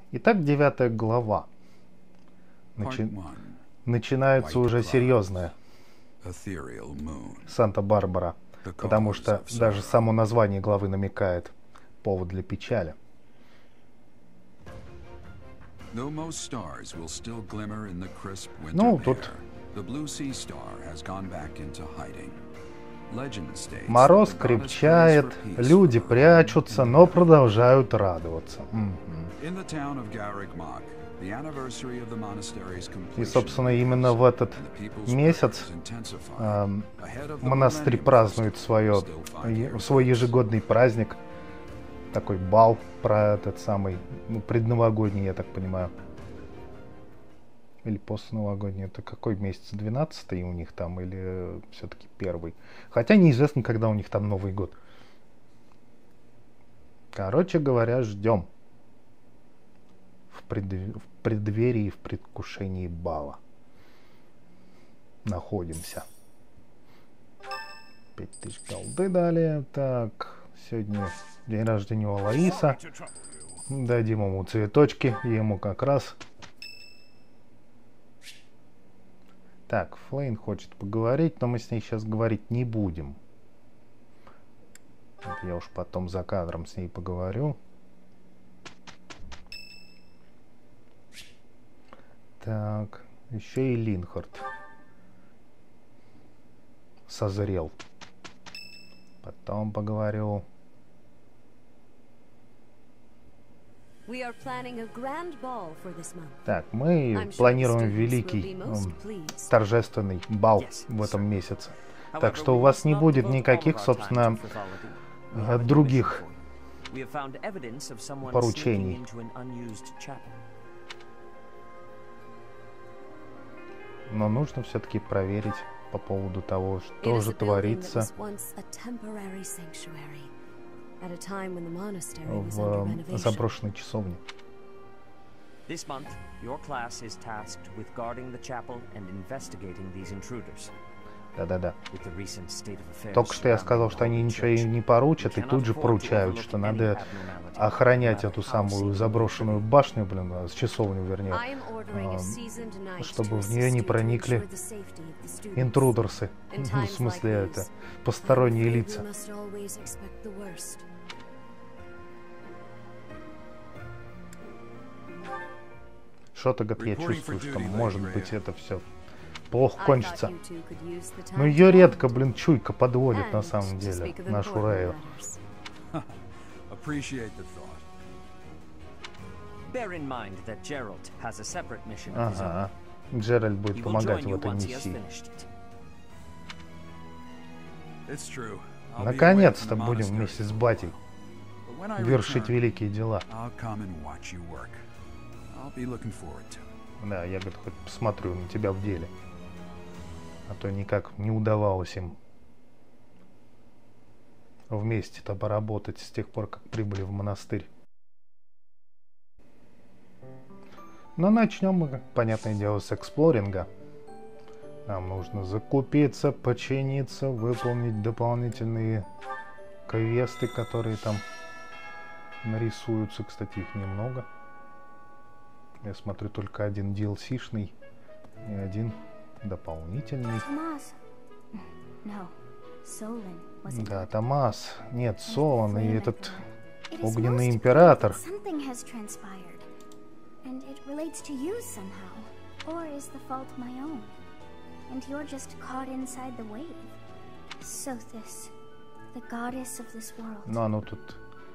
Итак, 9 глава. Начинается уже серьезное. Санта-Барбара. Потому что даже само название главы намекает. Повод для печали. Ну, тут мороз крепчает, люди прячутся, но продолжают радоваться. И, собственно, именно в этот месяц монастырь празднует свой ежегодный праздник, такой бал про этот самый, предновогодний, я так понимаю. Или постновогодний, это какой месяц? 12-й у них там или все-таки 1-й? Хотя неизвестно, когда у них там Новый год. Короче говоря, ждем. В преддверии, в предвкушении бала. Находимся. 5000 голды дали. Так, сегодня день рождения у Алаиса. Дадим ему цветочки, ему как раз. Так, Флейн хочет поговорить, но мы с ней сейчас говорить не будем. Я уж потом за кадром с ней поговорю. Так, еще и Линхард созрел. Потом поговорю. Так, мы планируем великий торжественный бал в этом месяце. Так что у вас не будет никаких, собственно, других поручений. Но нужно все-таки проверить по поводу того, что же творится в заброшенной часовне. Да-да-да. Только что я сказал, что они ничего и не поручат, и тут же поручают, что надо охранять эту самую заброшенную башню, с часовню, вернее, чтобы в нее не проникли интрудерсы. Ну, в смысле, это посторонние лица. Что-то, я чувствую, что может быть это все плохо кончится. Но ее редко, чуйка подводит на самом деле, нашу Рэю. Ага, Джеральд будет помогать в этой миссии. Наконец-то будем вместе с батей вершить великие дела. Да, я, говорит, хоть посмотрю на тебя в деле. А то никак не удавалось им вместе-то поработать с тех пор, как прибыли в монастырь. Но начнем мы, понятное дело, с эксплоринга. Нам нужно закупиться, починиться, выполнить дополнительные квесты, которые там нарисуются. Кстати, их немного. Я смотрю, только один DLC-шный и один дополнительный. Да, Томас. Нет, Солон и этот огненный император. Но оно тут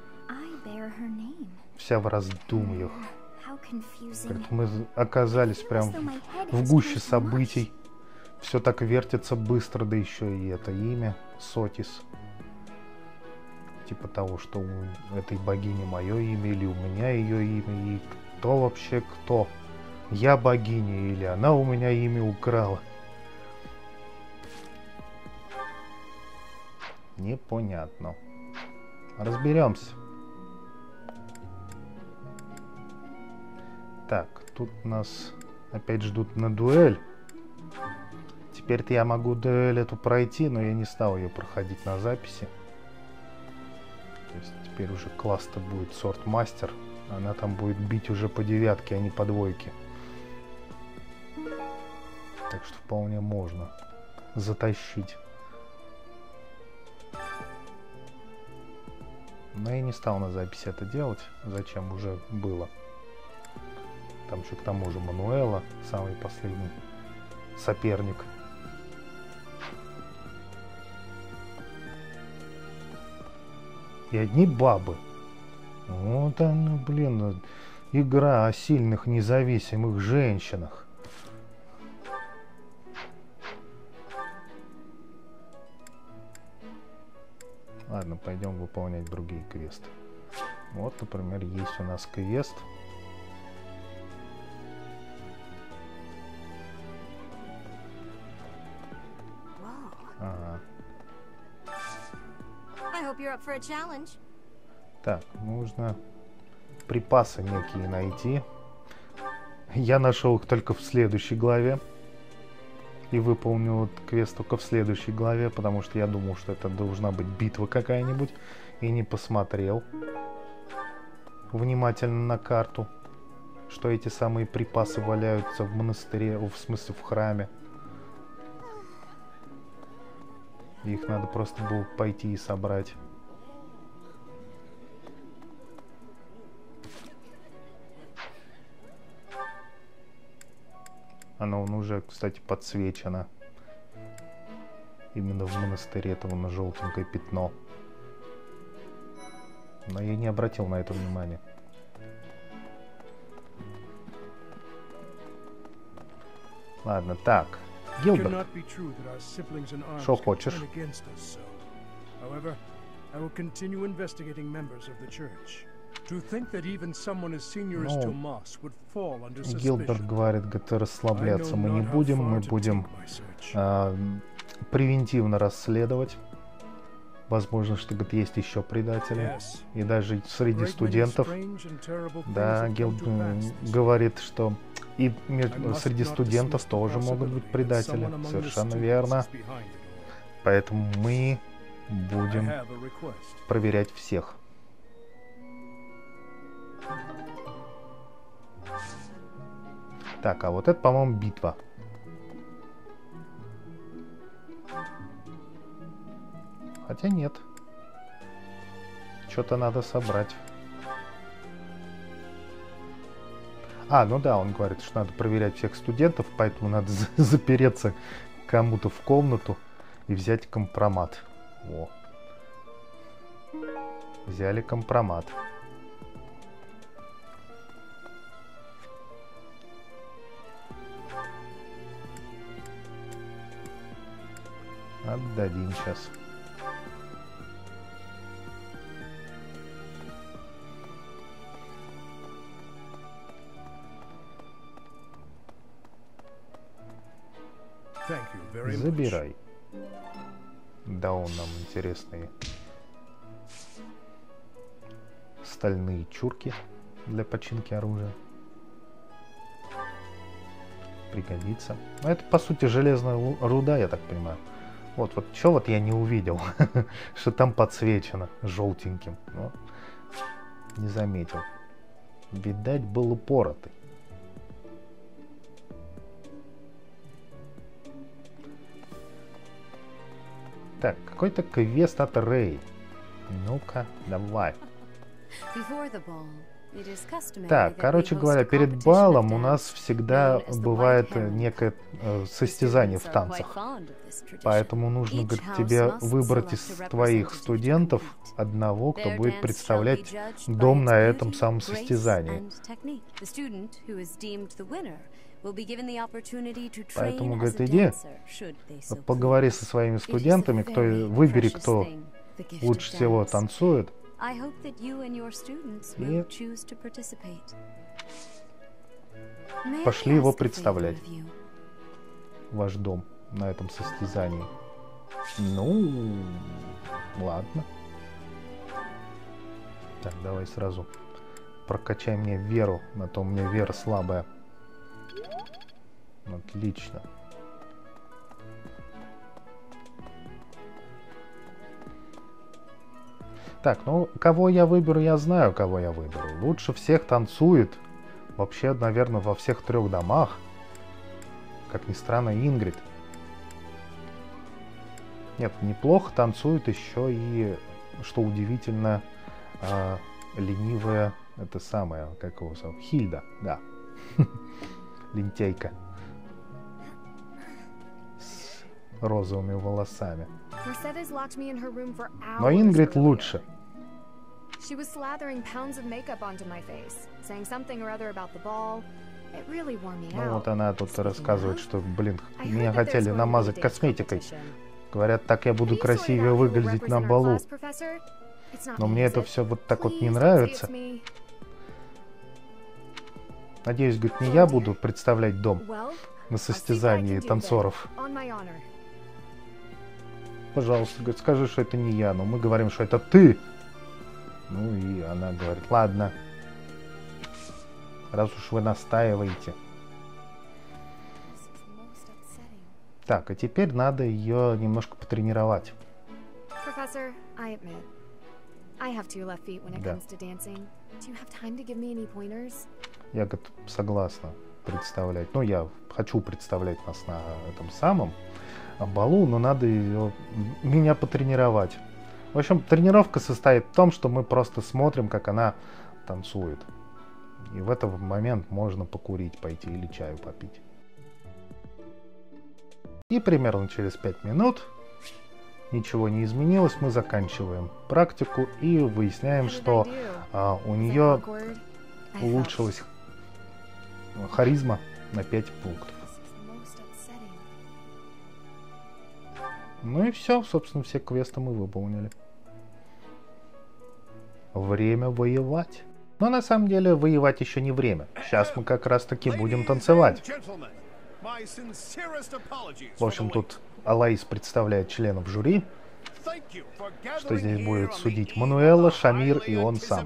вся в раздумьях. Говорит, мы оказались прям в гуще событий. Все так вертится быстро, да еще и это имя Сотис. Типа того, что у этой богини мое имя или у меня ее имя. И кто вообще кто? Я богиня или она у меня имя украла? Непонятно. Разберемся. Так, тут нас опять ждут на дуэль. Теперь-то я могу дуэль эту пройти, но я не стал ее проходить на записи. То есть теперь уже класс-то будет сортмастер, Она там будет бить уже по 9, а не по 2. Так что вполне можно затащить. Но я не стал на записи это делать. Зачем, уже было. Там еще к тому же Мануэла, самый последний соперник. И одни бабы. Вот она, блин, игра о сильных независимых женщинах. Ладно, пойдем выполнять другие квесты. Вот, например, есть у нас квест. Ага. Так, нужно припасы некие найти. Я нашел их только в следующей главе. И выполнил этот квест только в следующей главе, потому что я думал, что это должна быть битва какая-нибудь. И не посмотрел внимательно на карту, что эти самые припасы валяются в монастыре, в смысле в храме. Их надо просто было пойти и собрать. Оно уже, кстати, подсвечено. Именно в монастыре этого на желтенькое пятно. Но я не обратил на это внимания. Ладно, так. Гилберт. Что хочешь? Гилберт говорит, расслабляться мы не будем. Мы будем превентивно расследовать. Возможно, что есть еще предатели. И даже среди студентов. Да, Гилберт говорит, что и среди студентов тоже могут быть предатели. Совершенно верно. Поэтому мы будем проверять всех. Так, а вот это, по-моему, битва. Хотя нет. Что-то надо собрать. А, ну да, он говорит, что надо проверять всех студентов, поэтому надо запереться кому-то в комнату и взять компромат. Во. Взяли компромат. Отдадим сейчас. Забирай. Да, он нам интересные стальные чурки для починки оружия. Пригодится. Но это, по сути, железная руда, я так понимаю. Вот что вот я не увидел, что там подсвечено желтеньким. Но не заметил. Видать, был упоротый. Так, какой-то квест от Рэй. Ну-ка, давай. Так, короче говоря, перед балом у нас всегда бывает некое состязание в танцах. Поэтому нужно, говорит, тебе выбрать из твоих студентов одного, кто будет представлять дом на этом самом состязании. Поэтому, говорит, иди, поговори со своими студентами, выбери, кто лучше всего танцует. И пошли его представлять. Ваш дом на этом состязании. Ну, ладно. Так, давай сразу прокачай мне веру, а то у меня вера слабая. Отлично. Так, ну, кого я выберу, я знаю, кого я выберу. Лучше всех танцует. Вообще, наверное, во всех 3 домах. Как ни странно, Ингрид. Нет, неплохо танцует еще и, что удивительно, ленивая, это самое, как его зовут? Хильда, да. Лентяйка. С розовыми волосами. Но Ингрид лучше. She was slathering pounds of makeup onto my face, saying something or other about the ball. It really wore me out. Ну вот она тут рассказывает, что, блин, меня хотели намазать косметикой. Говорят, так я буду красивее выглядеть на балу. Но мне это все вот так вот не нравится. Надеюсь, говорит, не я буду представлять дом на состязании танцоров. Пожалуйста, говорит, скажи, что это не я, но мы говорим, что это ты. Ну и она говорит, ладно, раз уж вы настаиваете. Так, а теперь надо ее немножко потренировать. Да. Я, говорит, согласна представлять. Ну, я хочу представлять нас на этом самом балу, но надо меня потренировать. В общем, тренировка состоит в том, что мы просто смотрим, как она танцует. И в этот момент можно покурить, пойти или чаю попить. И примерно через 5 минут, ничего не изменилось, мы заканчиваем практику и выясняем, что у нее улучшилась харизма на 5 пунктов. Ну и все, собственно, все квесты мы выполнили. Время воевать. Но на самом деле воевать еще не время. Сейчас мы как раз таки будем танцевать. В общем, тут Алаис представляет членов жюри, что здесь будет судить Мануэла, Шамир и он сам.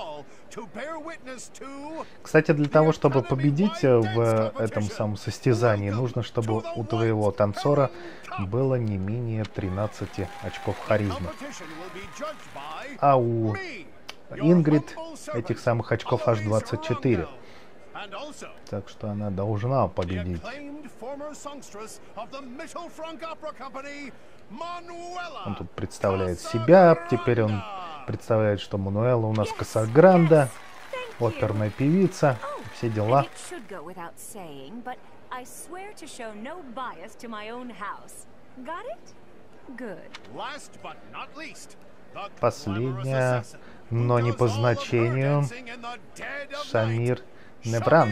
Кстати, для того, чтобы победить в этом самом состязании, нужно, чтобы у твоего танцора было не менее 13 очков харизмы. А у Ингрид этих самых очков аж 24. Так что она должна победить. Он тут представляет себя. Теперь он представляет, что Мануэла у нас Касагранда, оперная певица, все дела. Последняя, но не по значению, Шамир Невранд.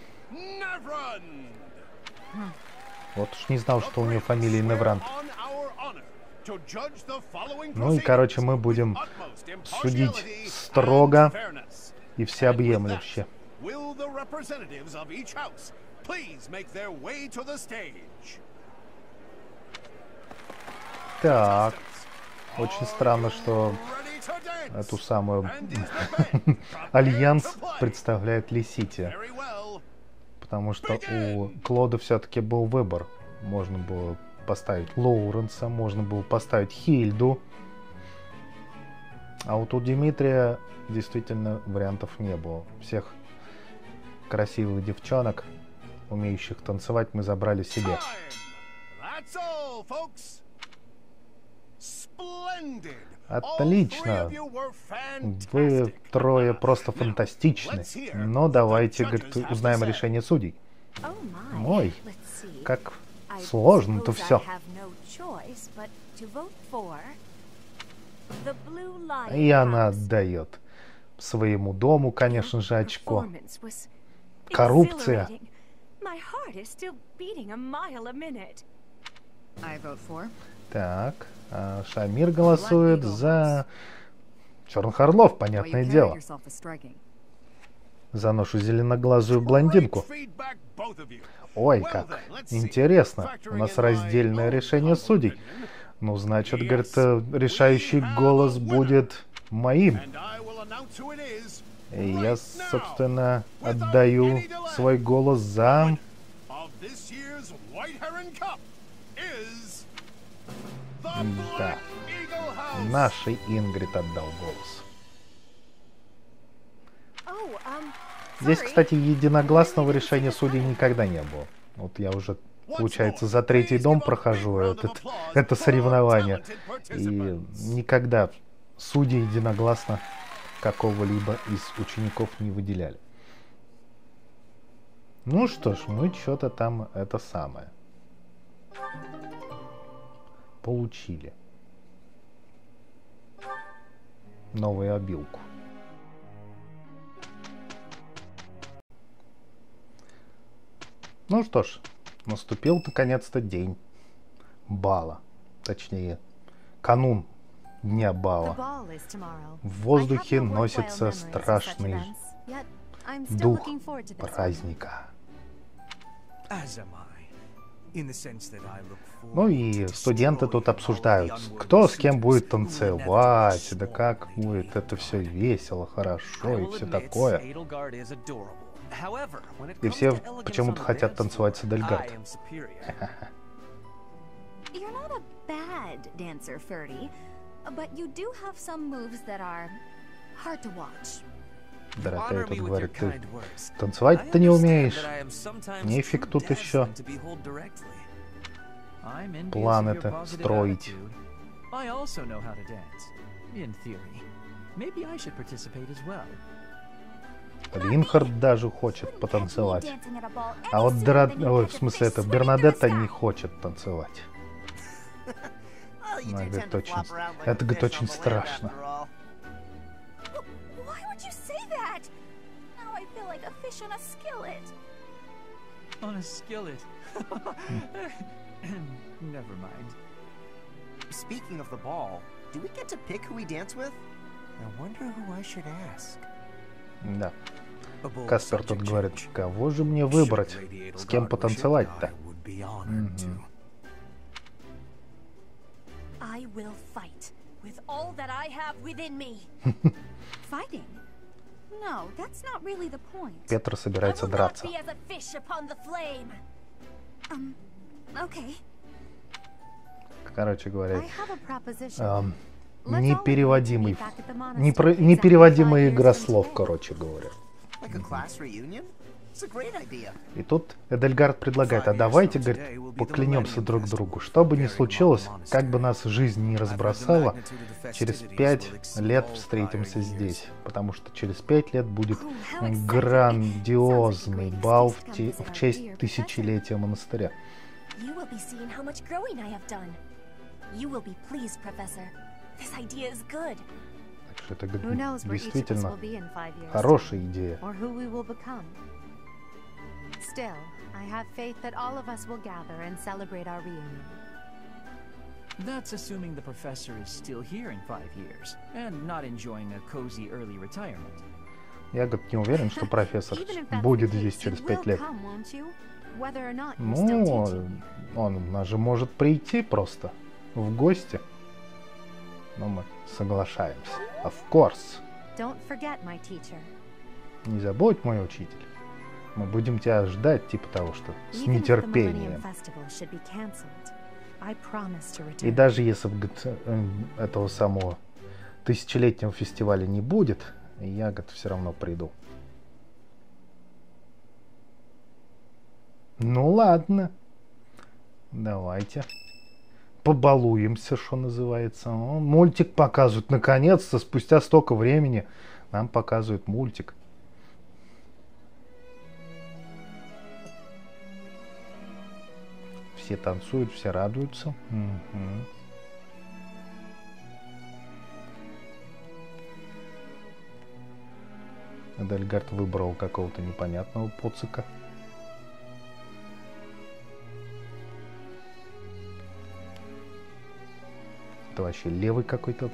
Вот уж не знал, что у нее фамилия Невранд. Ну и, короче, мы будем судить строго и всеобъемлюще. Так, очень странно, что эту самую Альянс представляет Лисития. Потому что у Клода все-таки был выбор. Можно было поставить Лоуренса, можно было поставить Хильду. А вот у Дмитрия действительно вариантов не было. Всех красивых девчонок, умеющих танцевать, мы забрали себе. Отлично. Вы трое просто фантастичны. Но давайте, говорит, узнаем решение судей. Ой, как сложно-то все. И она отдает своему дому, конечно же, очко. Коррупция. Так, Шамир голосует за Черных Орлов, понятное дело. За нашу зеленоглазую блондинку. Ой, как интересно. У нас раздельное решение судей. Ну, значит, говорит, решающий голос будет моим. И я, собственно, отдаю свой голос за Да. Нашей Ингрид отдал голос. Здесь, кстати, единогласного решения судей никогда не было. Вот я уже, получается, за третий дом прохожу это соревнование. И никогда судьи единогласно какого-либо из учеников не выделяли. Ну что ж, мы что-то там это самое получили. Новую обилку. Ну что ж, наступил наконец-то день бала. Точнее, канун дня бала. В воздухе носится страшный дух праздника. Ну и студенты тут обсуждают, кто с кем будет танцевать, да как будет это все весело, хорошо и все такое. И все почему-то хотят танцевать с Эдельгард. Доротея тут говорит, ты танцевать-то не умеешь. Нефиг тут еще план это строить. Ринхард даже хочет потанцевать. А вот в смысле, это Бернадетта не хочет танцевать. Она говорит, это говорит, очень страшно. Never mind. Speaking of the ball, do we get to pick who we dance with? I wonder who I should ask. Да. Каспер тут говорит, кого же мне выбрать? С кем потанцевать-то? Петр собирается драться. Короче говоря, непереводимая игра слов, короче говоря. И тут Эдельгард предлагает, а давайте, говорит, поклянемся друг другу, что бы ни случилось, как бы нас жизнь не разбросала, через 5 лет встретимся здесь, потому что через 5 лет будет грандиозный бал в честь тысячелетия монастыря. Так что это действительно хорошая идея. Still, I have faith that all of us will gather and celebrate our reunion. That's assuming the professor is still here in 5 years and not enjoying a cozy early retirement. Я, говорит, не уверен, что профессор будет здесь через 5 лет. Ну, он же может прийти просто в гости. Но мы соглашаемся. Of course. Не забудь, мой учитель. Мы будем тебя ждать, типа того, что с нетерпением. И даже если этого самого тысячелетнего фестиваля не будет, я, говорит, все равно приду. Ну ладно. Давайте. Побалуемся, что называется. Мультик показывают. Наконец-то, спустя столько времени, нам показывают мультик. Все танцуют, все радуются. Эдельгард выбрал какого-то непонятного поцика. Это вообще левый какой-то.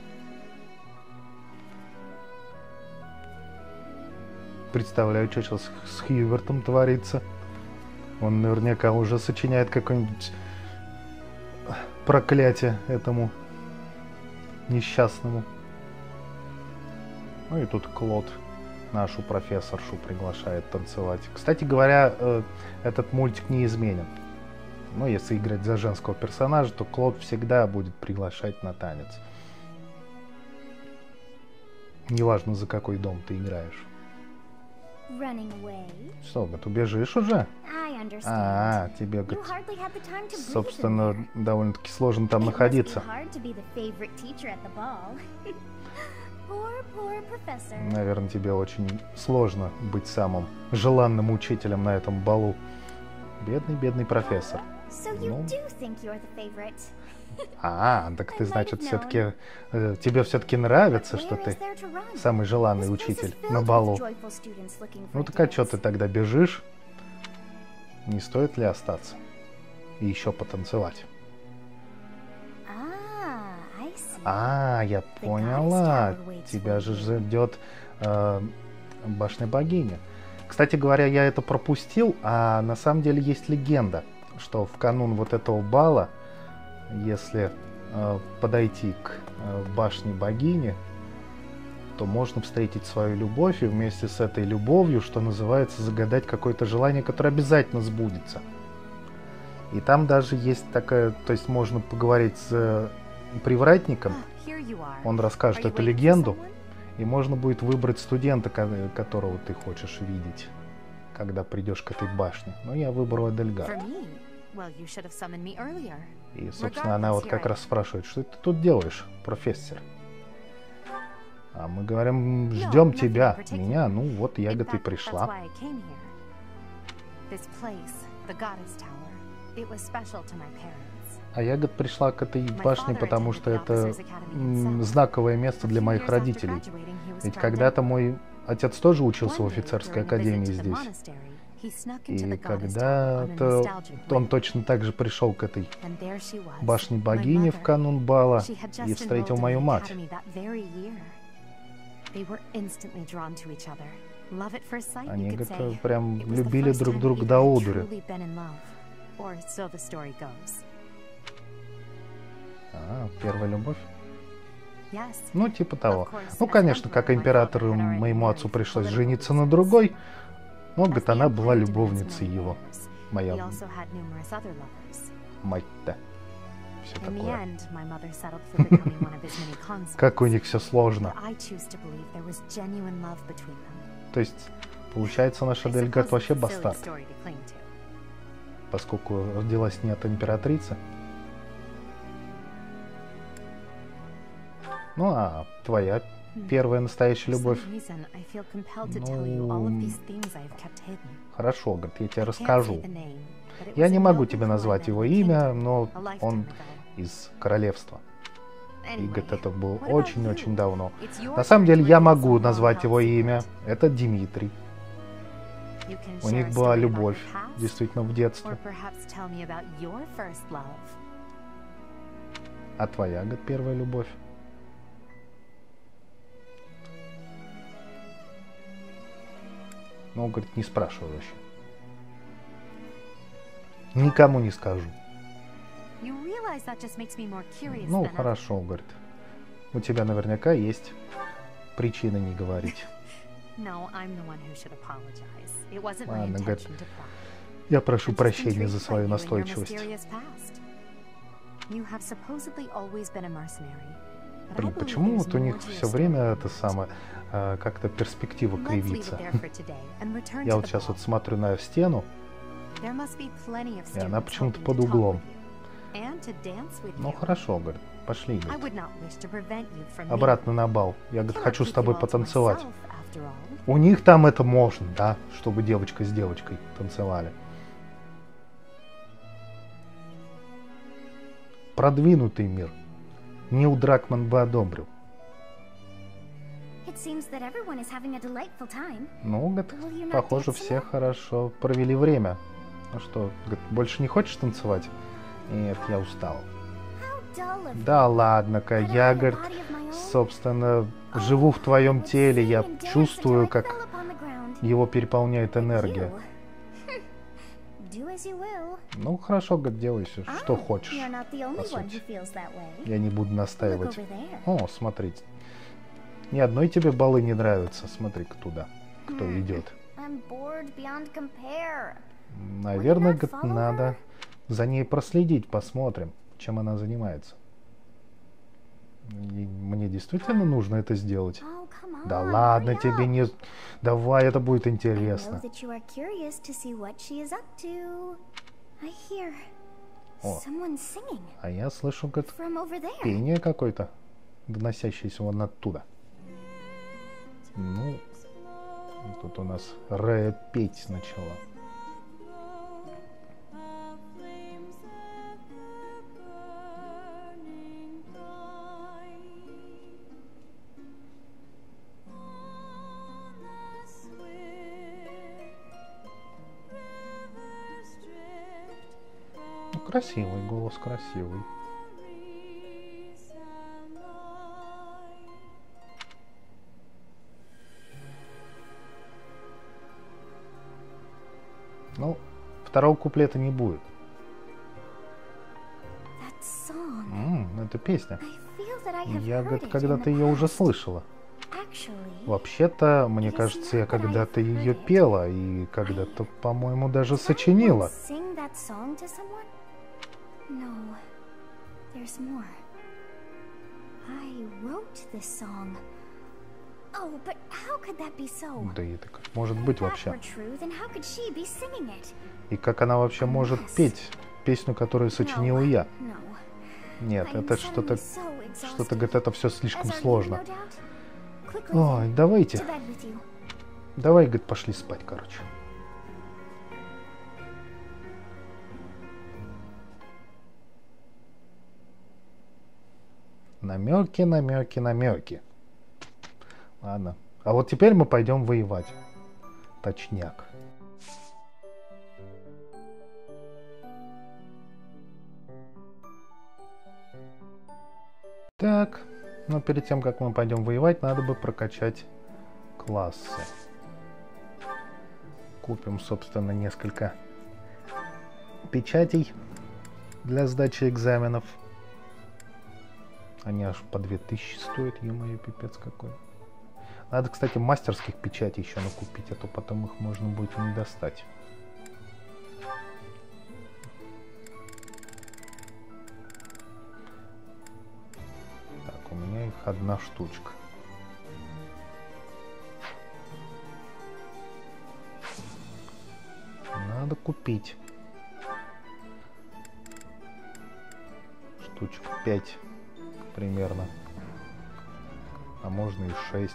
Представляю, что сейчас с Хьювертом творится. Он наверняка уже сочиняет какое-нибудь проклятие этому несчастному. Ну и тут Клод нашу профессоршу приглашает танцевать. Кстати говоря, этот мультик не изменен. Ну, если играть за женского персонажа, то Клод всегда будет приглашать на танец. Неважно, за какой дом ты играешь. Что, говорит, убежишь уже? Тебе, говорит, собственно, довольно-таки сложно там находиться. Наверное, тебе очень сложно быть самым желанным учителем на этом балу. Бедный профессор. Ну. Так ты, значит, все-таки тебе все-таки нравится, что ты самый желанный учитель на балу. Ну так а что ты тогда бежишь? Не стоит ли остаться и еще потанцевать? Я поняла. Тебя же ждет башня богини. Кстати говоря, я это пропустил, а на самом деле есть легенда, что в канун вот этого бала, если подойти к башне богини, то можно встретить свою любовь и вместе с этой любовью, что называется, загадать какое-то желание, которое обязательно сбудется. И там даже есть такая, то есть можно поговорить с привратником, он расскажет эту легенду, и можно будет выбрать студента, которого ты хочешь видеть, когда придешь к этой башне. Но я выбрал Эдельгард. И, собственно, она вот как раз спрашивает, что ты тут делаешь, профессор? А мы говорим, ждем тебя. Меня, ну вот ягода и пришла. А ягод пришла к этой башне, потому что это знаковое место для моих родителей. Ведь когда-то мой отец тоже учился в офицерской академии здесь. И когда-то он точно так же пришел к этой башне богини в канун бала и встретил мою мать. Они, говорят, прям любили друг друга до одури. Первая любовь? Ну, типа того. Ну, конечно, как императору моему отцу пришлось жениться на другой, но, говорит, она была любовницей его. Моя мать-то. Все такое. Как у них все сложно. То есть, получается, наша Эдельгард вообще бастард. Поскольку родилась не от императрицы. Ну, а твоя первая настоящая любовь? Ну, хорошо, говорит, я тебе расскажу. Я не могу тебе назвать его имя, но он из королевства. И, говорит, это было очень-очень давно. На самом деле, я могу назвать его имя. Это Дмитрий. У них была любовь, действительно, в детстве. А твоя, говорит, первая любовь? Ну, говорит, не спрашивай вообще. Никому не скажу. Ну, хорошо, говорит. У тебя наверняка есть причины не говорить. Ладно, говорит, я прошу прощения за свою настойчивость. Блин, почему вот у них все время это самое, как-то перспектива кривится? Я вот сейчас вот смотрю на стену, и она почему-то под углом. Ну хорошо, говорит, пошли, говорит. Обратно на бал. Я, говорит, хочу с тобой потанцевать. У них там это можно, да, чтобы девочка с девочкой танцевали. Продвинутый мир. Нил Дракман бы одобрил. Ну, говорит, похоже, все хорошо провели время. Ну что, говорит, больше не хочешь танцевать? Нет, я устал. Да ладно-ка, я, говорит, собственно, живу в твоем теле, я чувствую, как его переполняет энергия. Ну, хорошо, говорит, делай все, что хочешь, по сути. Я не буду настаивать. О, смотрите. Ни одной тебе балы не нравится. Смотри-ка туда, кто идет. Наверное, говорит, надо за ней проследить, посмотрим, чем она занимается. И мне действительно нужно это сделать? Да ладно тебе, не... Давай, это будет интересно. О, а я слышу как пение какое-то, доносящееся вон оттуда. Ну, тут у нас Рэя петь начала. Ну, красивый голос, красивый. Ну, второго куплета не будет. Это песня. Я когда-то ее уже слышала. Вообще-то, мне кажется, я когда-то ее пела и когда-то, по-моему, даже сочинила. Да и это как может быть вообще? И как она вообще может петь песню, которую сочинила я? Нет, это что-то, говорит, это все слишком сложно. Ой, давайте. Давай, говорит, пошли спать, короче. Намеки, намеки, намеки. Ладно. А вот теперь мы пойдем воевать. Точняк. Так. Но перед тем, как мы пойдем воевать, надо бы прокачать классы. Купим, собственно, несколько печатей для сдачи экзаменов. Они аж по 2000 стоят, е-мое, пипец какой. Надо, кстати, мастерских печатей еще накупить, а то потом их можно будет не достать. Так, у меня их одна штучка. Надо купить. Штучек 5 примерно. А можно и 6.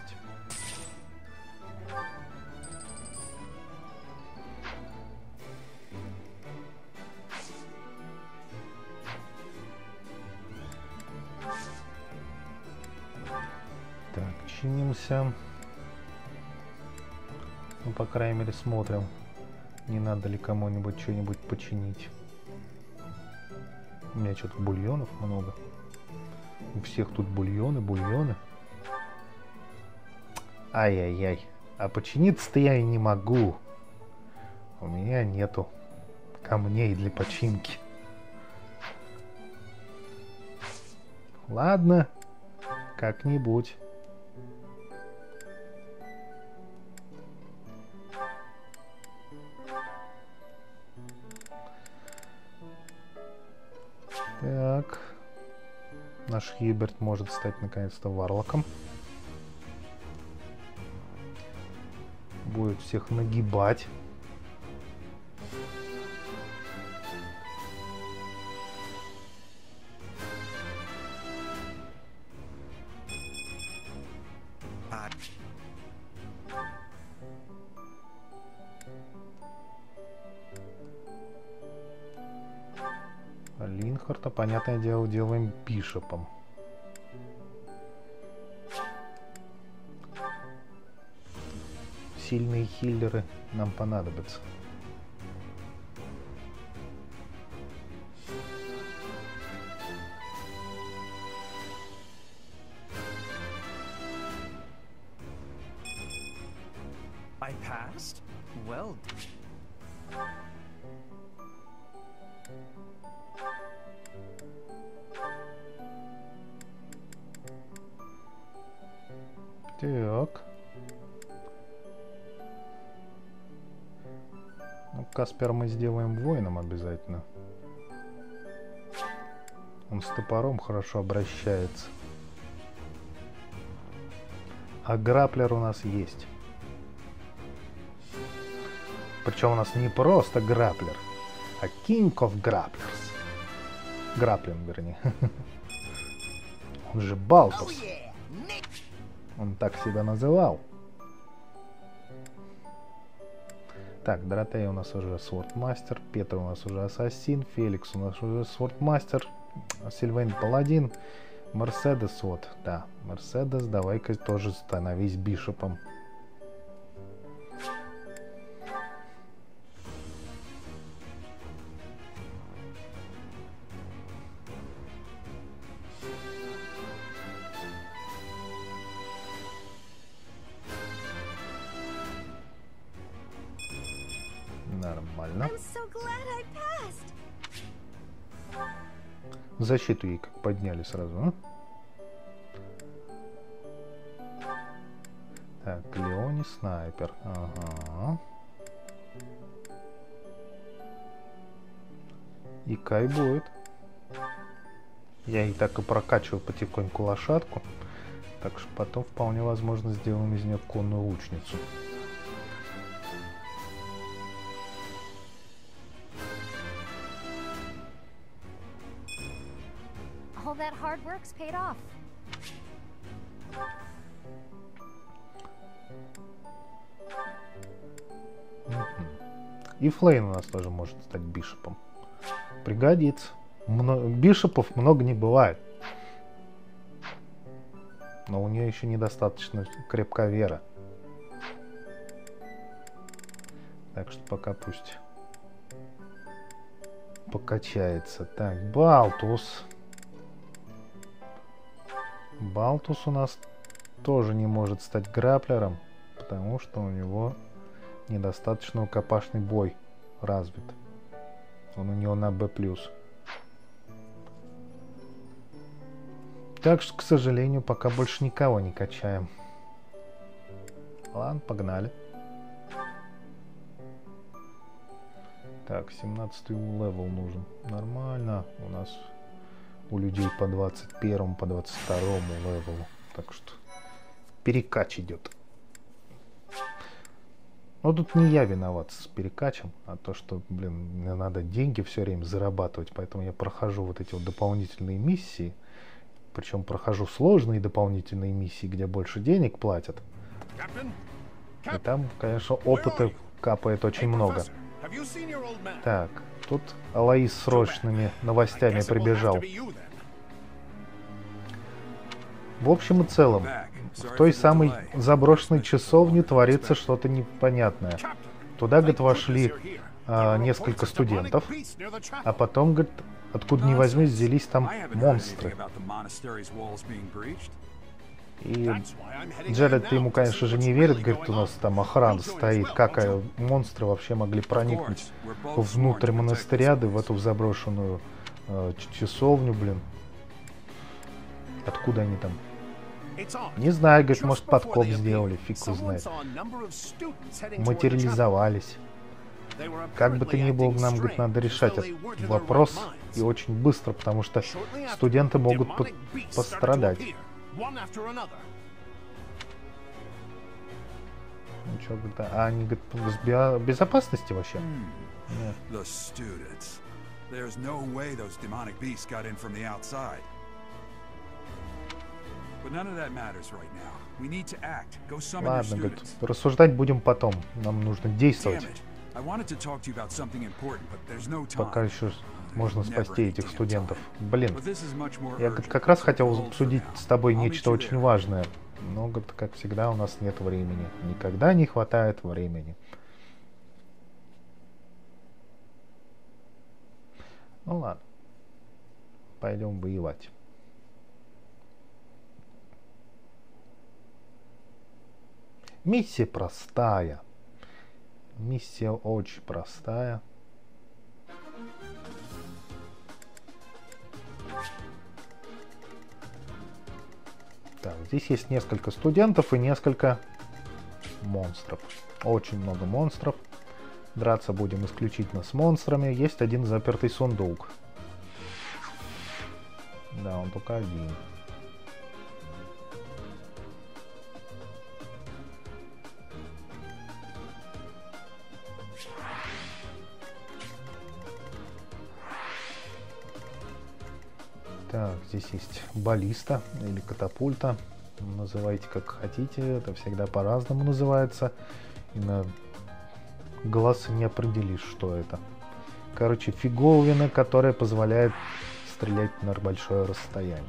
Так, чинимся. Ну, по крайней мере, смотрим, не надо ли кому-нибудь что-нибудь починить. У меня что-то бульонов много. У всех тут бульоны. Ай-яй-яй. А починиться-то я и не могу. У меня нету камней для починки. Ладно, как-нибудь. Так. Наш Хьюберт может стать наконец-то варлоком. Будет всех нагибать. Линхарта, понятное дело, делаем бишопом. Сильные хиллеры нам понадобятся. I passed? Well. Так. Ну, Каспера мы сделаем воином обязательно. Он с топором хорошо обращается. А граплер у нас есть. Причем у нас не просто граплер, а King of Grapplers. Граплин, вернее. Он же Балтус. Он так себя называл. Так, Доротея у нас уже Свordмастер, Петр у нас уже Ассасин, Феликс у нас уже Свordмастер, Сильвейн Паладин, Мерседес вот. Да, Мерседес, давай-ка тоже становись бишопом. Нормально. Защиту ей как подняли сразу, а? Так, Леони снайпер. Ага. И Кай будет. Я и так и прокачиваю потихоньку лошадку. Так что потом вполне возможно сделаем из нее конную лучницу. All that hard work's paid off. И Флейн у нас тоже может стать бишопом. Пригодится. Бишопов много не бывает. Но у нее еще недостаточно крепка вера. Так что пока пусть покачается. Так, Балтус. Балтус у нас тоже не может стать граплером, потому что у него недостаточно рукопашный бой развит. Он у него на B+. Так что, к сожалению, пока больше никого не качаем. Ладно, погнали. Так, 17-й левел нужен. Нормально. У нас у людей по 21-му, по 22-му левелу. Так что перекач идет. Но тут не я виноват с перекачем, а то, что, блин, мне надо деньги все время зарабатывать. Поэтому я прохожу вот эти вот дополнительные миссии. Причем прохожу сложные дополнительные миссии, где больше денег платят. И там, конечно, опыта капает очень много. Так, тут Алаис с срочными новостями прибежал. В общем и целом, в той самой заброшенной часовне творится что-то непонятное. Туда, говорит, вошли несколько студентов, а потом, говорит, откуда ни возьмись, взялись там монстры. И Джеред ему, конечно же, не верит, говорит, у нас там охрана стоит. Как монстры вообще могли проникнуть внутрь монастыря, да в эту заброшенную часовню, блин. Откуда они там? Не знаю, говорит, может, подкоп сделали, фиг его знает. Материализовались. Как бы то ни было, нам, говорит, надо решать этот вопрос и очень быстро, потому что студенты могут пострадать. Ну что, говорит, а они, говорит, в безопасности вообще? Нет. Ладно, говорит, рассуждать будем потом. Нам нужно действовать. Пока еще можно спасти этих студентов. Блин, я, говорит, как раз хотел обсудить с тобой нечто очень важное. Но, говорит, как всегда, у нас нет времени. Никогда не хватает времени. Ну ладно. Пойдем воевать. Миссия простая. Миссия очень простая. Так, здесь есть несколько студентов и несколько монстров. Очень много монстров. Драться будем исключительно с монстрами. Есть один запертый сундук. Да, он только один. Так, здесь есть баллиста или катапульта. Называйте как хотите, это всегда по-разному называется. И на глаз не определишь, что это. Короче, фиговина, которая позволяет стрелять на большое расстояние.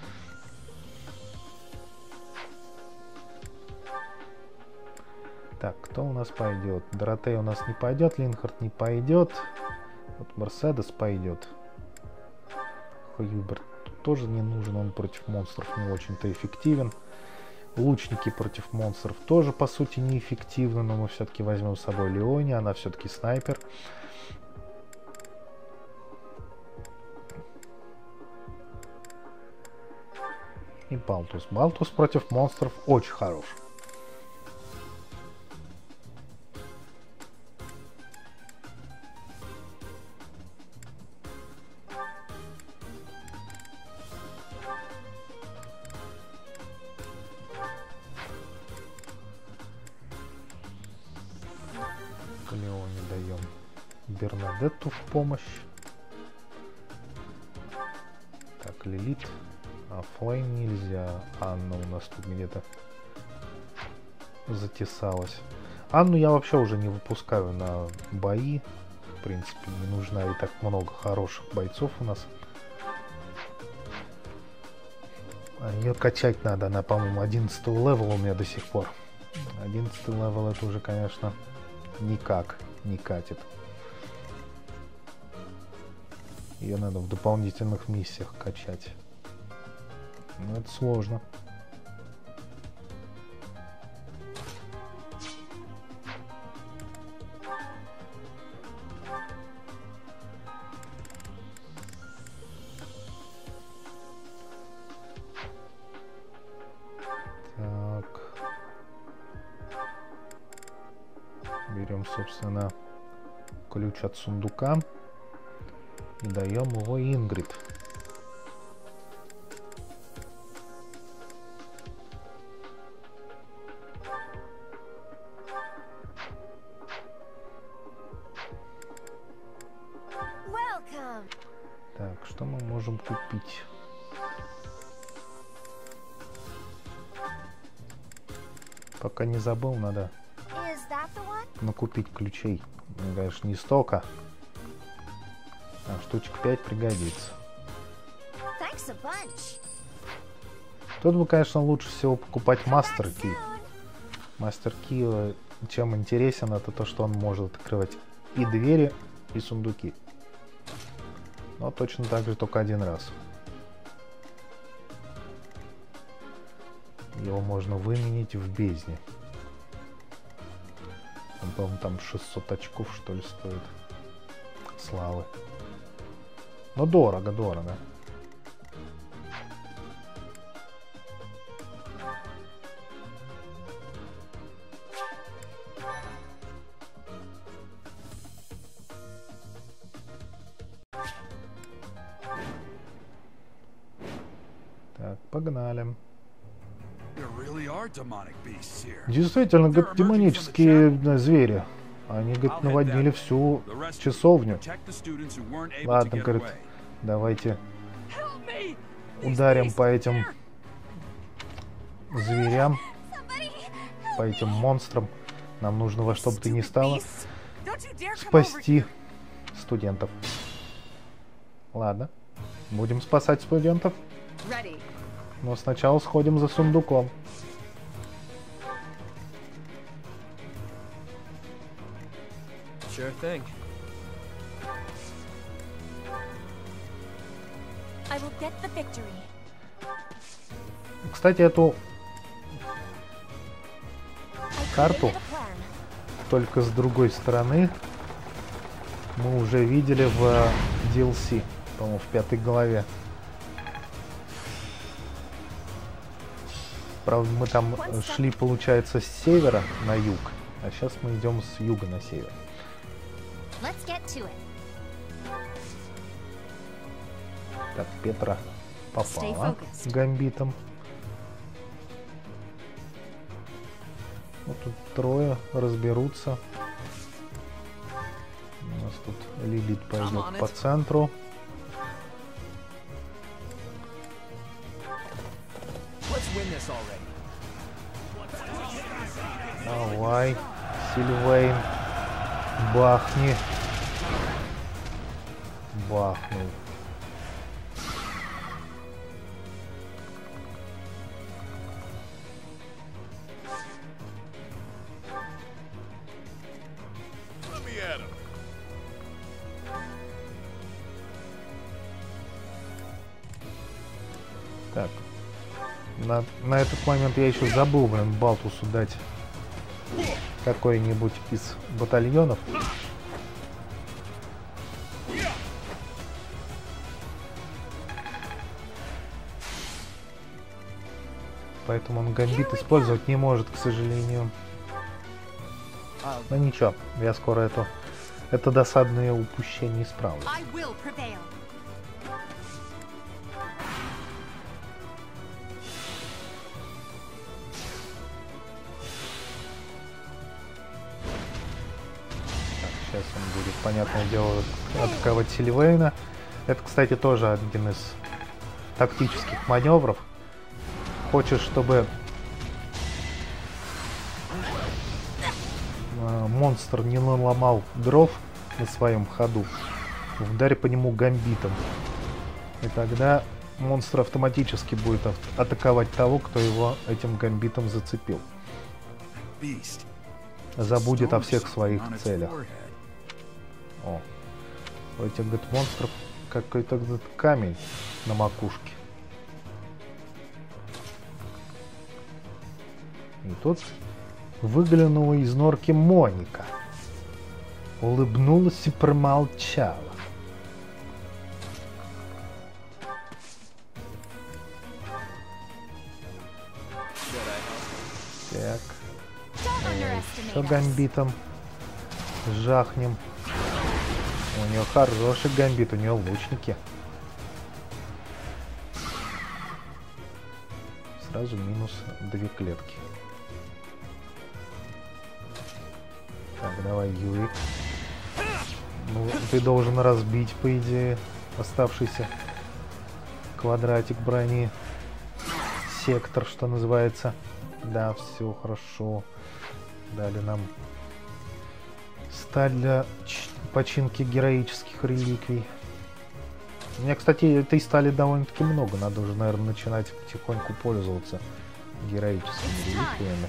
Так, кто у нас пойдет? Доротея у нас не пойдет, Линхард не пойдет. Вот Мерседес пойдет. Хьюберт тоже не нужен, он против монстров не очень-то эффективен. Лучники против монстров тоже по сути неэффективны, но мы все-таки возьмем с собой Леони, она все-таки снайпер. И Балтус. Балтус против монстров очень хорош. Леони даем Бернадетту в помощь. Так, Лилит. А Флейм нельзя. Анна у нас тут где-то затесалась. Анну я вообще уже не выпускаю на бои. В принципе, не нужна, и так много хороших бойцов у нас. Ее качать надо. Она, по-моему, 11 левел у меня до сих пор. 11 левел это уже, конечно, никак не катит. Ее надо в дополнительных миссиях качать. Но это сложно. Так. Берем, собственно, ключ от сундука и даем его Ингрид. Так, что мы можем купить? Пока не забыл, надо накупить ключей. Мне, конечно, не столько. А штучек 5 пригодится. Тут бы, конечно, лучше всего покупать Мастер Ки. Мастер Ки, чем интересен, это то, что он может открывать и двери, и сундуки. Но точно так же только один раз. Его можно выменить в бездне. Он, по-моему, там 600 очков, что ли, стоит. Славы. Но дорого, дорого. Так, погнали. Действительно, говорит, демонические звери. Они, говорит, наводнили всю часовню. Ладно, говорит, давайте ударим по этим зверям, по этим монстрам. Нам нужно во что бы то ни стало спасти студентов. Ладно, будем спасать студентов. Но сначала сходим за сундуком. Sure thing. I will get the victory. Кстати, эту карту только с другой стороны мы уже видели в DLC, по-моему, в 5-й главе. Правда, мы там шли, получается, с севера на юг, а сейчас мы идем с юга на север. Так, Петра Попала гамбитом. Вот тут трое разберутся. У нас тут Лилит пойдет по центру. Давай, Сильвейн, бахни. Бахнул. Так, на этот момент я еще забыл, блин, Балтусу дать какой-нибудь из батальонов. Поэтому он гамбит использовать не может, к сожалению. Но ничего, я скоро это досадное упущение исправлю. Сейчас он будет, понятное дело, атаковать Сильвейна. Это, кстати, тоже один из тактических маневров. Хочешь, чтобы монстр не наломал дров на своем ходу, ударь по нему гамбитом. И тогда монстр автоматически будет атаковать того, кто его этим гамбитом зацепил. Забудет о всех своих целях. О, у этих, говорит, монстров какой-то камень на макушке. И тут выглянула из норки Моника. Улыбнулась и промолчала. Так. Еще гамбитом жахнем. У нее хороший гамбит, у нее лучники. Сразу минус 2 клетки. Так, давай, Юрик. Ну, ты должен разбить, по идее, оставшийся квадратик брони. Сектор, что называется. Да, все хорошо. Дали нам сталь для починки героических реликвий. У меня, кстати, этой стали довольно-таки много. Надо уже, наверное, начинать потихоньку пользоваться героическими реликвиями.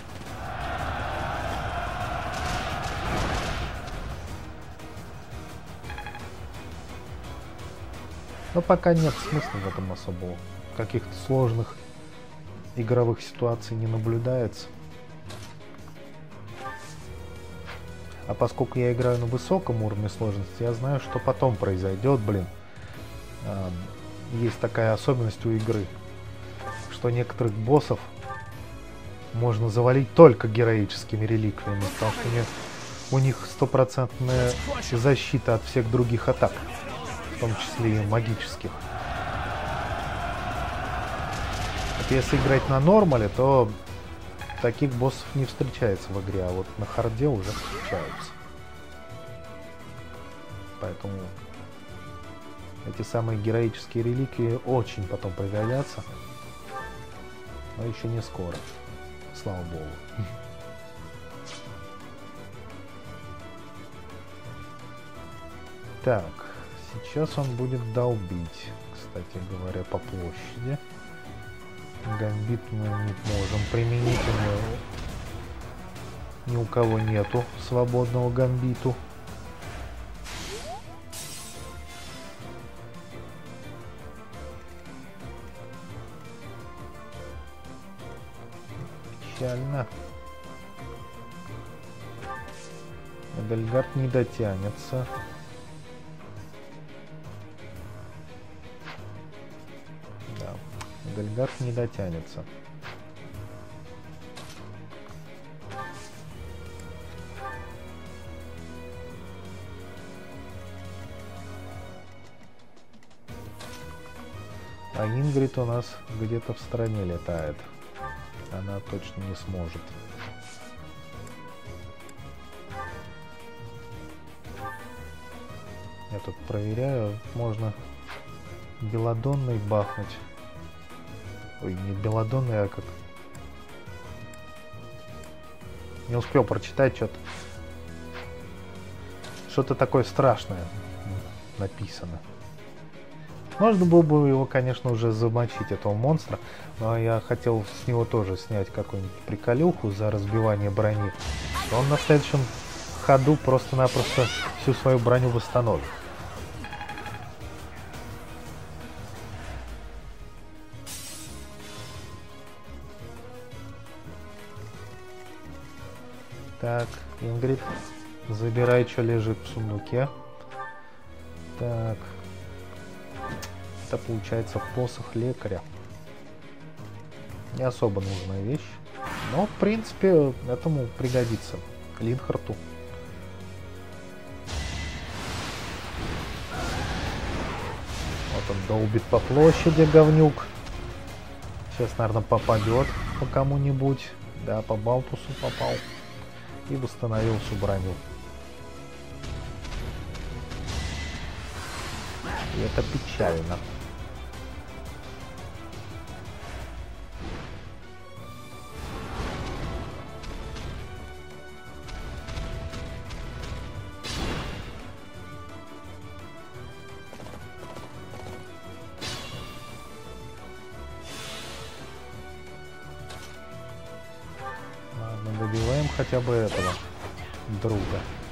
Но пока нет смысла в этом особого. Каких-то сложных игровых ситуаций не наблюдается. А поскольку я играю на высоком уровне сложности, я знаю, что потом произойдет, блин. Есть такая особенность у игры, что некоторых боссов можно завалить только героическими реликвиями, потому что у них стопроцентная защита от всех других атак, в том числе и магических. Вот если играть на нормале, то таких боссов не встречается в игре, а вот на харде уже встречаются. Поэтому эти самые героические реликвии очень потом пригодятся. Но еще не скоро. Слава богу. Так, сейчас он будет долбить, кстати говоря, по площади. Гамбит мы не можем применить, ни у кого нету свободного гамбиту. Печально. Эдельгард не дотянется. Да, Эдельгард не дотянется. А Ингрид у нас где-то в стороне летает. Она точно не сможет. Я тут проверяю, можно белодонной бахнуть. Ой, не белодонной, а как... Не успел прочитать что-то. Что-то такое страшное написано. Можно было бы его, конечно, уже замочить, этого монстра. Но я хотел с него тоже снять какую-нибудь приколюху за разбивание брони. Он на следующем ходу просто-напросто всю свою броню восстановит. Так, Ингрид, забирай, что лежит в сундуке. Так. Это получается посох лекаря. Не особо нужная вещь. Но, в принципе, этому пригодится. Линхарту. Вот он долбит по площади, говнюк. Сейчас, наверное, попадет по кому-нибудь. Да, по Балтусу попал. И восстановил всю броню. И это печально. Ладно, добиваем хотя бы этого друга.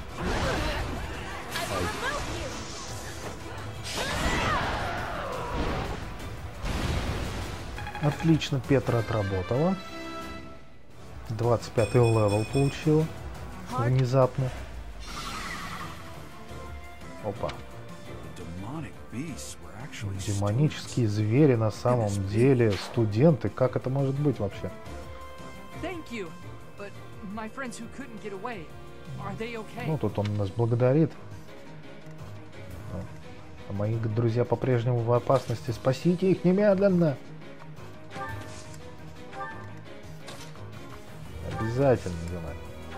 Отлично, Петра отработала. 25-й левел получила. Внезапно. Опа. Демонические звери на самом деле студенты. Как это может быть вообще? Ну, тут он нас благодарит. А мои друзья по-прежнему в опасности. Спасите их немедленно! Обязательно, Диман.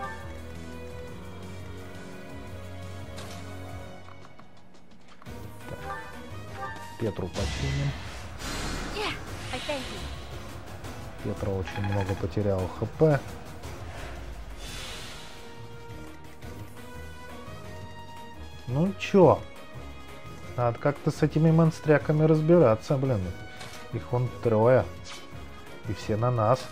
Так. Петру починим. Петра очень много потерял ХП. Ну чё? Надо как-то с этими монстряками разбираться, блин. Их вон 3. И все на нас.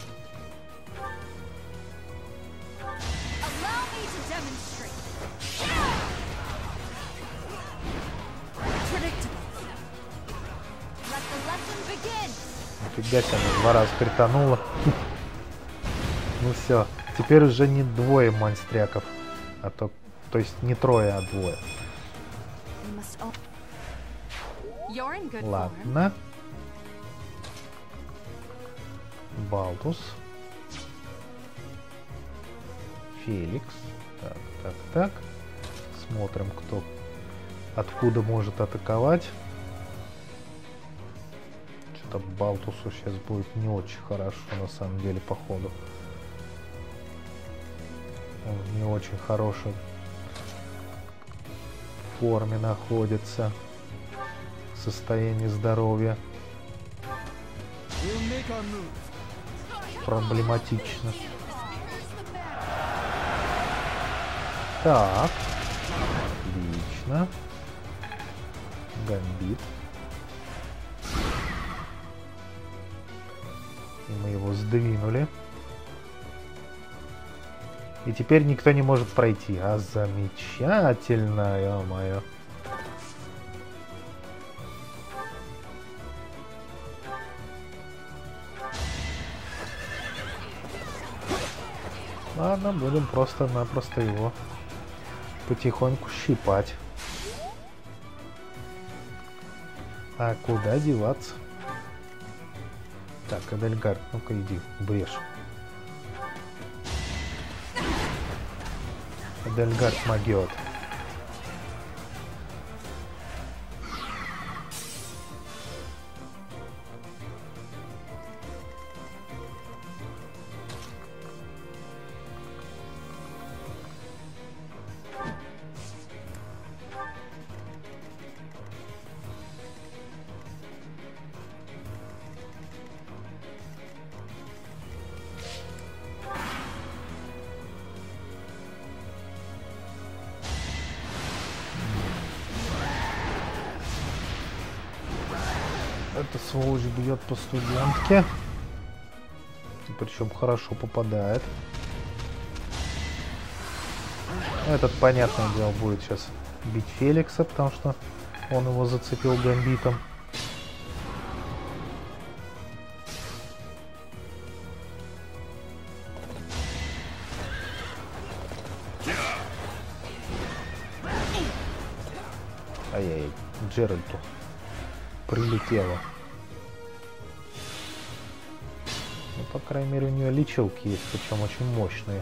Нифига себе, она 2 раза кританула. Ну все, теперь уже не 2 монстряков, а то есть не 3, а 2. Ладно. Балтус. Феликс. Так. Смотрим, кто откуда может атаковать. Что-то Балтусу сейчас будет не очень хорошо, на самом деле, походу. Он в не очень хорошей форме находится. Состояние здоровья. Проблематично. Так. Отлично. Гамбит. И мы его сдвинули. И теперь никто не может пройти. А замечательно, ё-моё. Ладно, будем просто-напросто его потихоньку щипать. А куда деваться? Так, Эдельгард, ну-ка иди, брешь. Эдельгард могет. Эта сволочь бьет по студентке. И причем хорошо попадает. Этот, понятное дело, будет сейчас бить Феликса, потому что он его зацепил гамбитом. Ай-яй-яй, Джеральду прилетело. Ну, по крайней мере, у нее лечилки есть, причем очень мощные.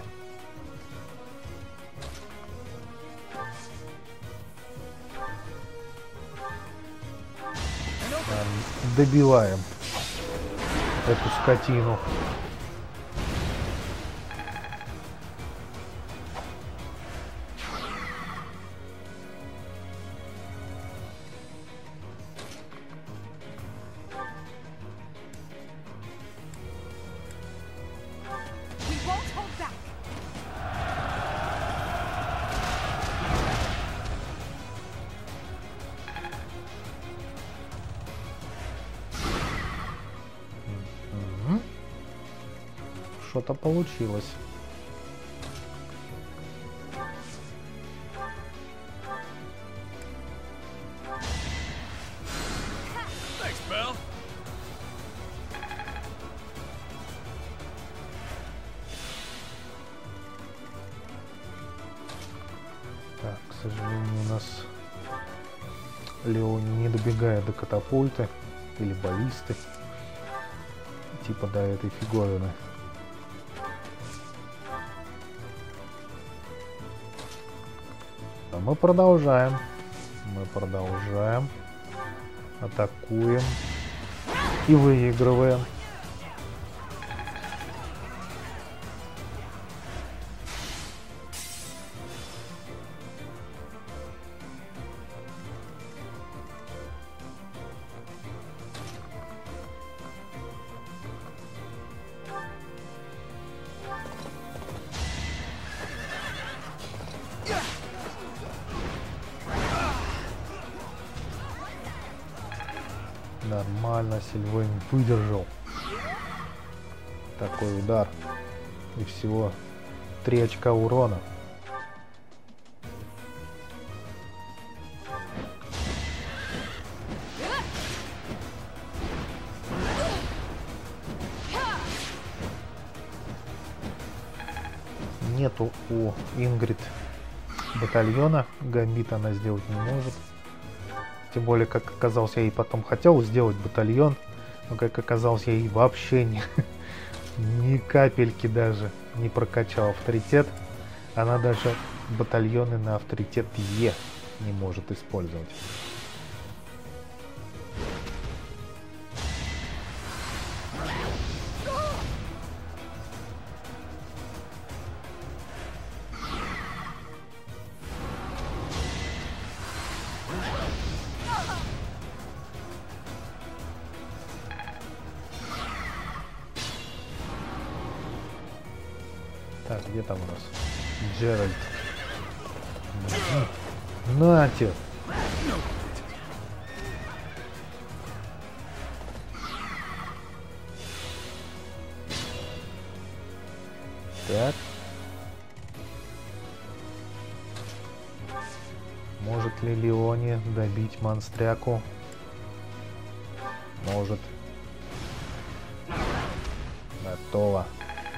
Добиваем эту скотину. Что-то получилось. Так, к сожалению, у нас Лео не добегает до катапульты или баллисты, типа до этой фиговины. Мы продолжаем. Атакуем. И выигрываем. Нормально, Сильвейн выдержал такой удар. И всего 3 очка урона. Нету у Ингрид батальона. Гамбит она сделать не может. Тем более, как оказалось, я ей потом хотел сделать батальон, но как оказалось, я ей вообще ни капельки даже не прокачал авторитет. Она даже батальоны на авторитет Е не может использовать. Так, где там у нас Джеральд? Нате! Так. Может ли Леони добить монстряку? Может. Готово.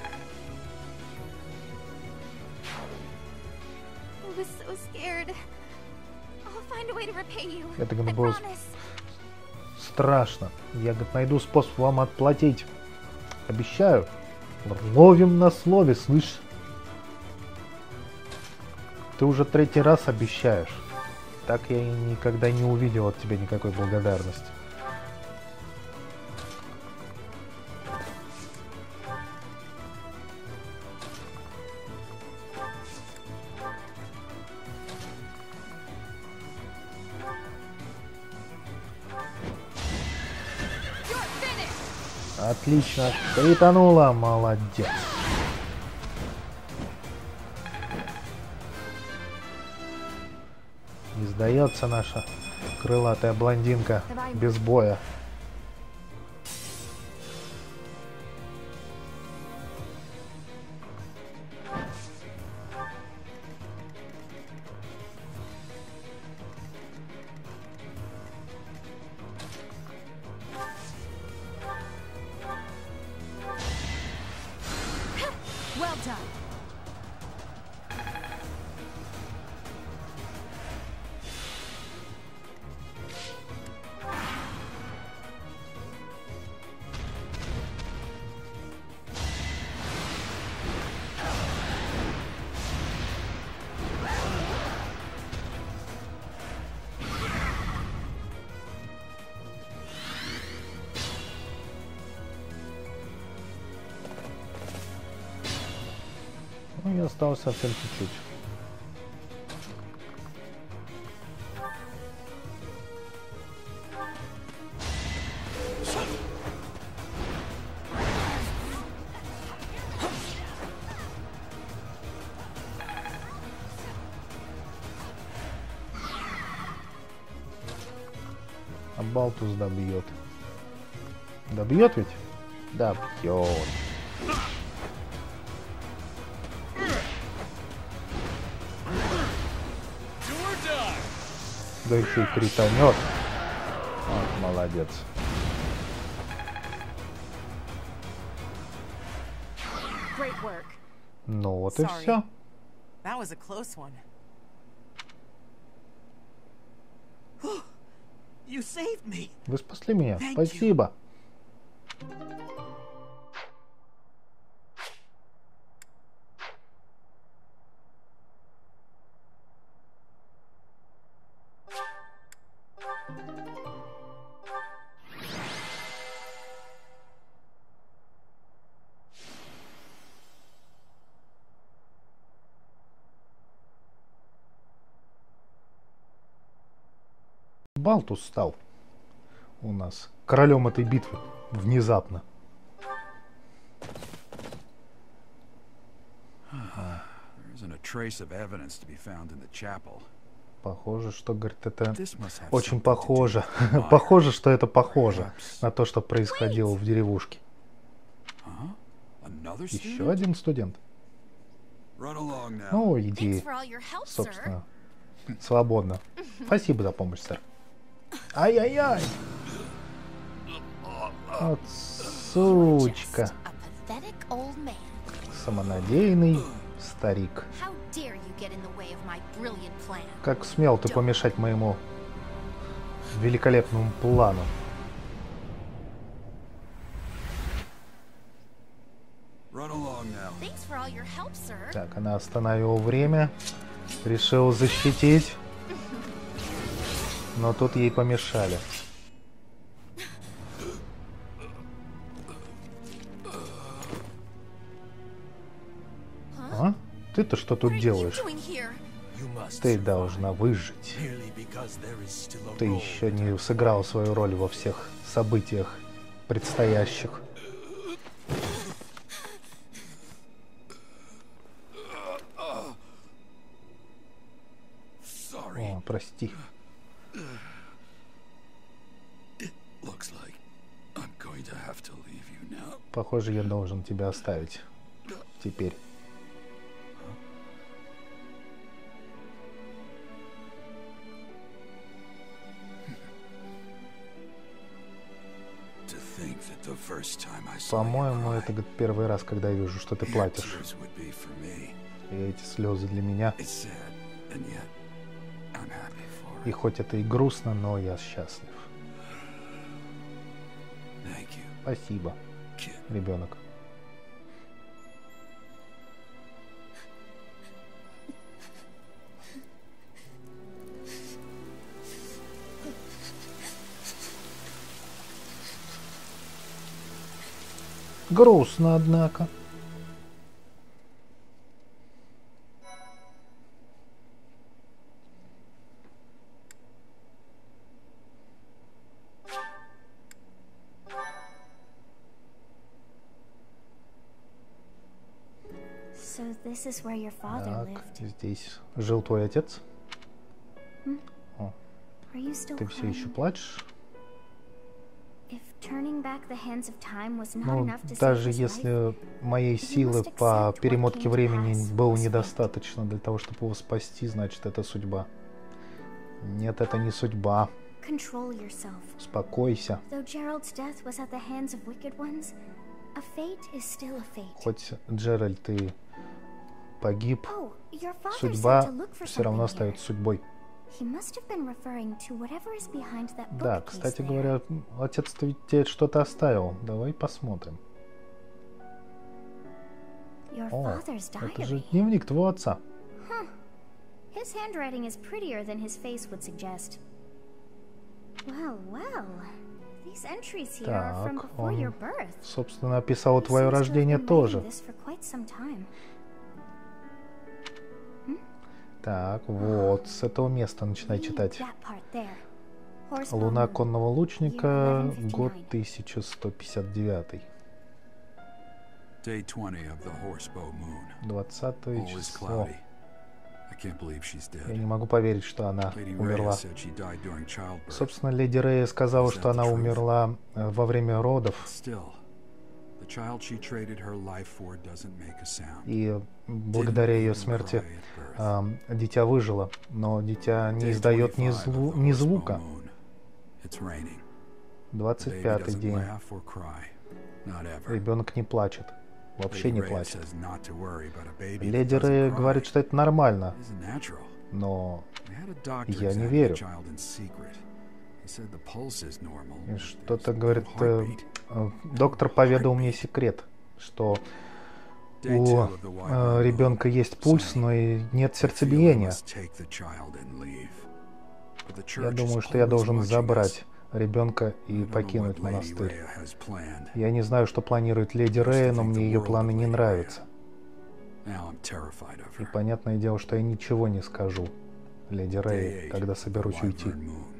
Это было страшно. Я найду способ вам отплатить. Обещаю. Ловим на слове, слышь? Ты уже 3-й раз обещаешь. Так я и никогда не увидел от тебя никакой благодарности. Отлично, кританула, молодец. Не сдается наша крылатая блондинка без боя. Ну и осталось совсем чуть-чуть. А Балтус добьет. Добьет ведь? Добьет. Да еще и кританет. Вот, молодец. Ну вот и все. Вы спасли меня. Спасибо. Балтус стал у нас королем этой битвы внезапно. Похоже, что, говорит, это очень похоже. Похоже, что это похоже на то, что происходило в деревушке. Еще один студент. Ну, иди, собственно, свободно. Спасибо за помощь, сэр. Ай-яй-яй! Вот сучка. Самонадеянный старик. Как смел ты помешать моему великолепному плану? Так, она остановила время. Решила защитить. Но тут ей помешали. А? Ты-то что тут делаешь? Ты должна выжить. Ты еще не сыграл свою роль во всех событиях предстоящих. О, прости. Похоже, я должен тебя оставить. Теперь. По-моему, это первый раз, когда я вижу, что ты плачешь. И эти слезы для меня. И хоть это и грустно, но я счастлив. Спасибо, ребенок. Грустно, однако. Так, здесь жил твой отец? О, ты все еще плачешь? Ну, даже если моей силы по перемотке времени было недостаточно для того, чтобы его спасти, значит, это судьба. Нет, это не судьба. Успокойся. Хоть Джеральд и погиб, судьба все равно остается судьбой. Да, кстати говоря, отец-то ведь тебе что-то оставил. Давай посмотрим. О, это же дневник твоего отца. Так, он, собственно, описал твое рождение тоже. Так, вот, с этого места начинай читать. Луна конного лучника, год 1159. 20 число. Я не могу поверить, что она умерла. Собственно, леди Рея сказала, что она умерла во время родов. И благодаря ее смерти дитя выжило, но дитя не издает ни звука. 25-й день. Ребенок не плачет. Вообще не плачет. Леди Рэй говорит, что это нормально. Но я не верю. Что-то, говорит, доктор поведал мне секрет, что у ребенка есть пульс, но и нет сердцебиения. Я думаю, что я должен забрать ребенка и покинуть монастырь. Я не знаю, что планирует леди Рея, но мне ее планы не нравятся. И понятное дело, что я ничего не скажу леди Рей, когда соберусь уйти.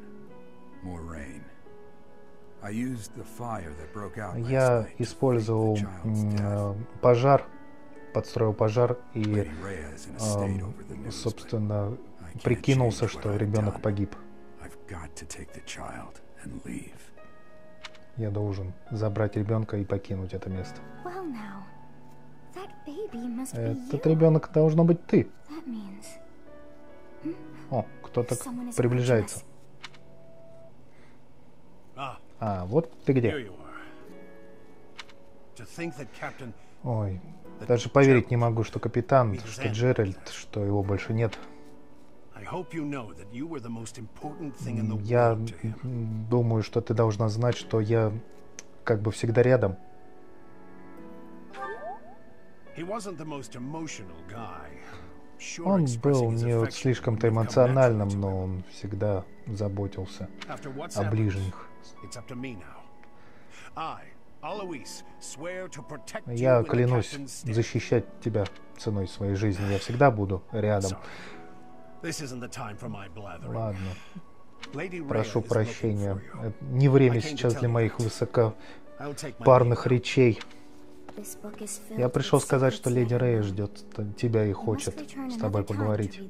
Я использовал пожар, подстроил пожар и, собственно, прикинулся, что ребенок погиб. Я должен забрать ребенка и покинуть это место. Этот ребенок должно быть ты. О, кто-то приближается. А, вот ты где. Ой, даже поверить не могу, что капитан, что Джеральд, что его больше нет. Я думаю, что ты должна знать, что я как бы всегда рядом. Он был не слишком-то эмоциональным, но он всегда заботился о ближних. Я клянусь защищать тебя ценой своей жизни. Я всегда буду рядом. Ладно. Прошу прощения. Не время сейчас для моих высокопарных речей. Я пришел сказать, что леди Рея ждет тебя и хочет с тобой поговорить.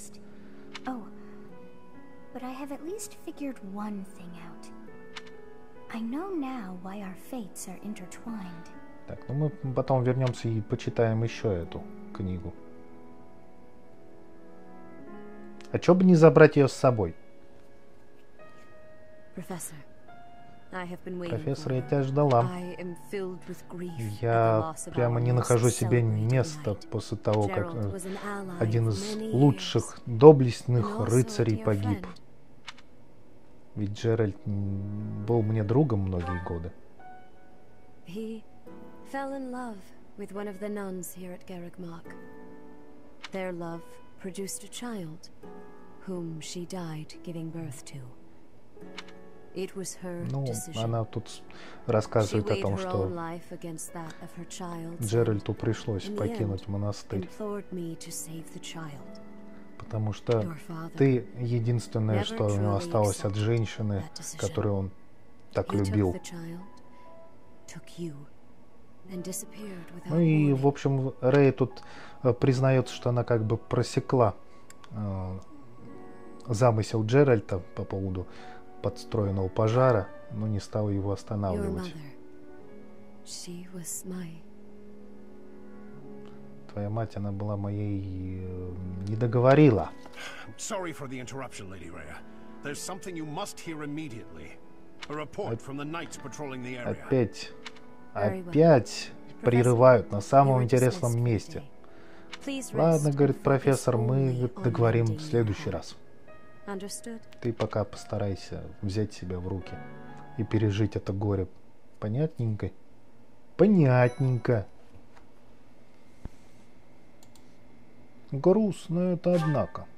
Так, ну мы потом вернемся и почитаем еще эту книгу. А чё бы не забрать ее с собой? Профессор, я тебя ждала. Я прямо не нахожу себе места после того, как один из лучших, доблестных рыцарей погиб. Ведь Джеральд был мне другом многие годы. Ну, она тут рассказывает о том, что Джеральду пришлось покинуть монастырь, потому что ты единственное, что у него осталось от женщины, которую он так любил. Ну и, в общем, Рэй тут признается, что она как бы просекла замысел Джеральда по поводу подстроенного пожара, но не стала его останавливать. Твоя мать, она была моей... не договорила. Опять прерывают на самом интересном месте. Ладно, говорит профессор, мы договорим в следующий раз. Ты пока постарайся взять себя в руки и пережить это горе. Понятненько? Понятненько. Грустно это, однако.